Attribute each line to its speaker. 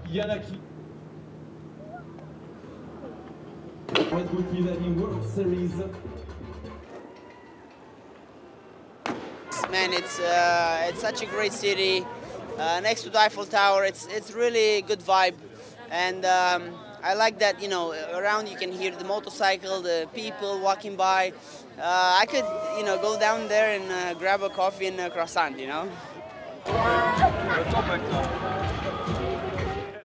Speaker 1: Yanaki. Red Bull Kivani World Series.
Speaker 2: Man, it's such a great city. Next to the Eiffel Tower, it's really good vibe, and I like that, you know, around you can hear the motorcycle, the people walking by. I could, you know, go down there and grab a coffee and a croissant, you know.